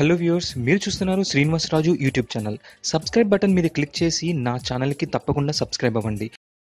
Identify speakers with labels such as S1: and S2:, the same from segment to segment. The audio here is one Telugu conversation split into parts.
S1: హలో వ్యూవర్స్, మీరు చూస్తున్నారు Srinivas Raju YouTube channel. Subscribe button మీద క్లిక్ చేసి నా ఛానల్కి తప్పకుండా సబ్స్క్రైబ్ అవ్వండి.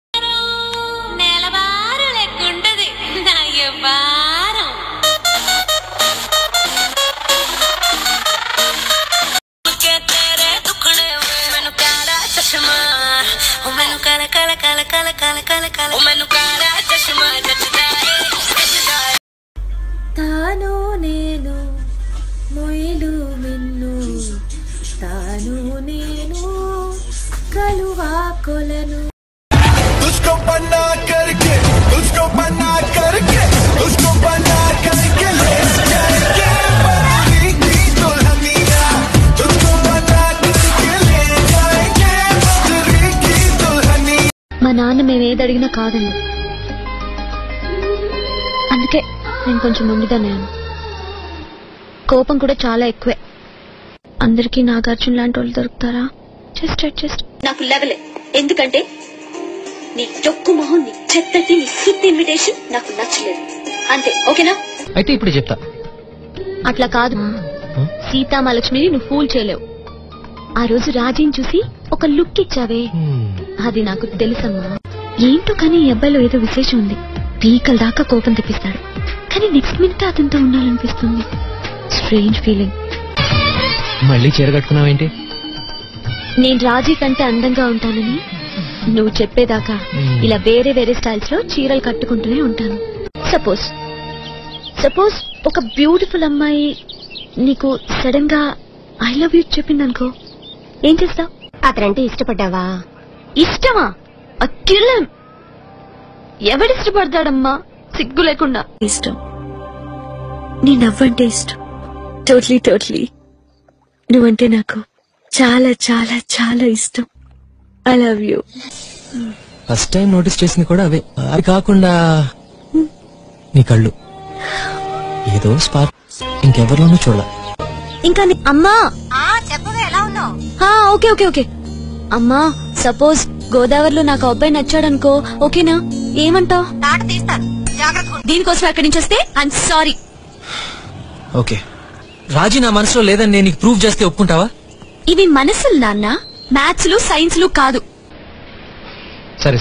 S2: తాను నేను మొయిలు మిన్ను తాను నేను కలువా కొలను
S3: तुझको बना करके ले जाएंगे बदली की दुल्हनिया तुझको बना करके ले जाएंगे बदली की दुल्हनिया.
S4: మా నాన్న మేమేది అడిగినా కాదండి, అందుకే నేను కొంచెం మొండిదాన్ని. కోపం కూడా చాలా ఎక్కువే. అందరికీ నాగార్జున లాంటి వాళ్ళు దొరుకుతారా? Just adjust.
S5: నాకు లెవలే, ఎందుకంటే నీ చొక్కు మొహం, నీ చెత్తటి, నీ సుత్తి ఇన్విటేషన్ నాకు నచ్చలేదు. అంతే, ఓకేనా?
S6: అయితే ఇప్పుడు చెప్తా.
S4: అట్లా కాదు, సీతామహాలక్ష్మిని నువ్వు ఫూల్ చేయలేవు. ఆ రోజు రాజీని చూసి ఒక లుక్ ఇచ్చావే, అది నాకు తెలుసమ్మా. ఏంటో కానీ ఈ అబ్బాయిలో ఏదో విశేషం ఉంది. పీకల దాకా కోపం తెప్పిస్తాడు, కానీ నెక్స్ట్ మినిట్ అతనితో ఉండాలనిపిస్తుంది. Strange feeling.
S6: మళ్ళీ చీర కట్టుకున్నావేంటి?
S4: నేను రాజీ కంటే అందంగా ఉంటానని నువ్వు చెప్పేదాకా ఇలా వేరే వేరే స్టైల్స్ లో చీరలు కట్టుకుంటూనే ఉంటాను. సపోజ్ ఒక బ్యూటిఫుల్ అమ్మాయి నీకు సడన్ గా ఐ లవ్ యూ చెప్పిందనుకో, ఏం చేస్తావు?
S5: అతనంటే ఇష్టపడ్డావా?
S4: ఇష్టమా? అత్యులం. ఎవడిష్టపడతాడమ్మా సిగ్గు లేకుండా?
S2: ఇష్టం. నీ నవ్వంటే ఇష్టం. టోట్లీ నువ్వంటే నాకు చాలా చాలా చాలా ఇష్టం. I love you.
S6: First time notice చేసింది కూడా అవే. అవి కాకుండా నీ కళ్ళు ఏదో స్పార్క్ ఇంకెవరిలోనూ చూడ.
S4: ఇంకా అమ్మా
S5: చెప్పవే, ఎలా ఉన్నావు?
S4: ఓకే అమ్మా, సపోజ్ గోదావరిలో నాకు అబ్బాయి నచ్చాడనుకో, ఓకేనా? ఏమంటావు? దీనికోసం అక్కడి నుంచి వస్తే ఐఎమ్ సారీ.
S6: ఓకే, రాజీ నా మనసులో లేదని నేను నీకు ప్రూవ్ చేస్తే ఒప్పుకుంటావా?
S4: ఇవి మనసులు నాన్న, మ్యాథ్స్లు సైన్స్లు కాదు.
S6: సరే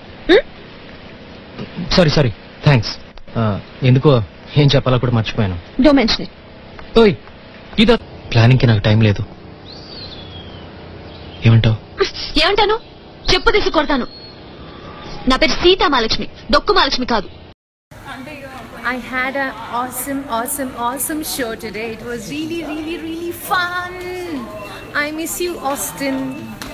S6: సారీ థ్యాంక్స్. ఎందుకో ఏం చెప్పాలో కూడా మర్చిపోయాను.
S4: Don't mention it.
S6: ఓయ్, ఇదో ప్లానింగ్ కి నాకు టైం లేదు.
S4: ఏమంటాను? చెప్పు తీసి కొడతాను. నా పేరు సీతామహాలక్ష్మి, డొక్కు మహాలక్ష్మి కాదు.
S2: I had an awesome show today. It was really fun. I miss you, Austin.